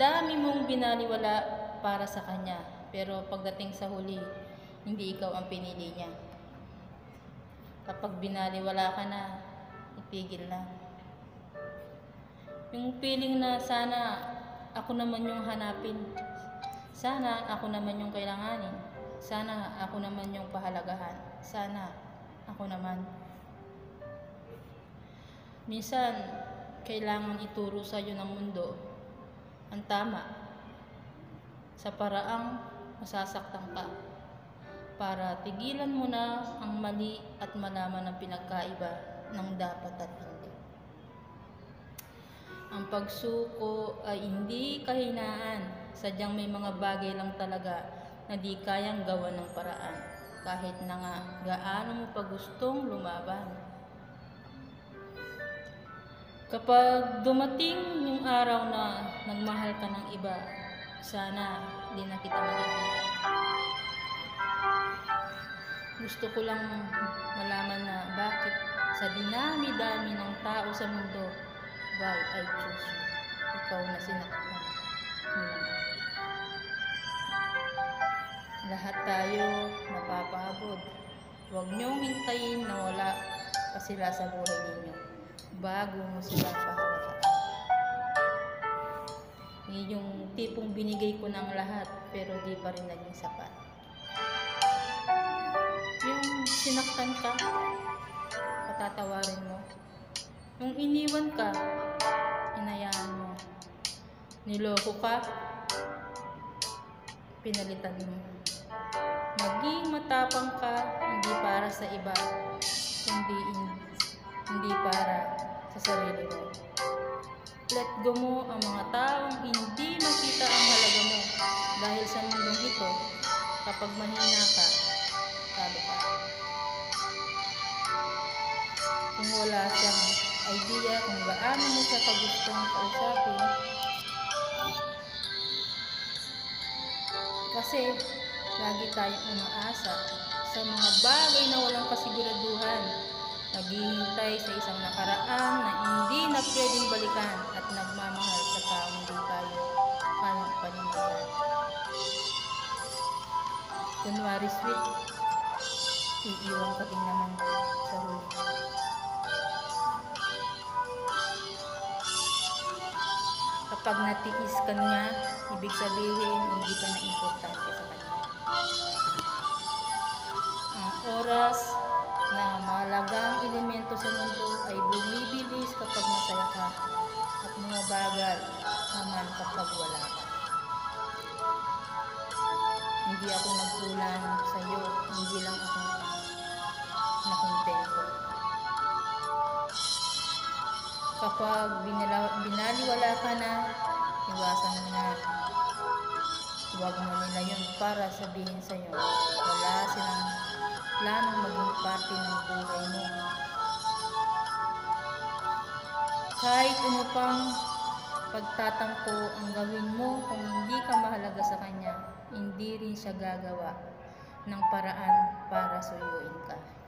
dami mong binaliwala para sa kanya, pero pagdating sa huli, hindi ikaw ang pinili niya. Kapag binaliwala ka na, ipigil na. Yung feeling na sana ako naman yung hanapin, sana ako naman yung kailanganin, sana ako naman yung pahalagahan, sana ako naman. Minsan, kailangan ituro sa iyo ng mundo ang tama sa paraang masasaktan ka para tigilan mo na ang mali at malaman ang pinagkaiba ng dapat at hindi. Ang pagsuko ay hindi kahinaan, sadyang may mga bagay lang talaga na di kayang gawa ng paraan, kahit na nga gaano mo pa gustong lumaban. Kapag dumating yung araw na nagmahal ka ng iba, sana di na kita makikita. Gusto ko lang malaman na bakit sa dinami-dami ng tao sa mundo, why I choose you. Ikaw na sinaktan. Lahat tayo napapagod. Huwag niyong hintayin na wala pa sila sa buhay ninyo bago mo sila pahalagaan. Yung tipong binigay ko ng lahat pero di pa rin naging sapat. Yung sinaktan ka, patatawarin mo. Yung iniwan ka, inayaan mo. Niloko ka, pinalitan mo. Maging matapang ka, hindi para sa iba, hindi para sa sarili mo. Let go mo ang mga taong hindi makita ang halaga mo, dahil sa mundong ito, kapag mahina ka, talo ka. Kung wala siyang idea kung gaano mo siya kagustong kausapin, kasi lagi tayong umaasa sa mga bagay na walang kasiguraduhan, naghihintay sa isang nakaraan na hindi na pwedeng balikan at nagmamahal sa taong hindi tayo kayang panindigan. Kunwari sweet, iiwan ka din naman sa huli. Kapag natiis ka niya, ibig sabihin hindi ka na importante sa kanya. Ang oras na mahalagang elemento sa mundo ay bumibilis kapag masaya ka at bumabagal naman kapag wala ka. Hindi ako nagkulang sa iyo, hindi lang ako nakontento. Kapag binaliwala ka na, iwasan mo na. Huwag mo nila yun para sabihin sa iyo, wala silang planong maging parte ng buhay mo. Kahit ano pang pagtatampo ang gawin mo, kung hindi ka mahalaga sa kanya, hindi rin siya gagawa ng paraan para suyuin ka.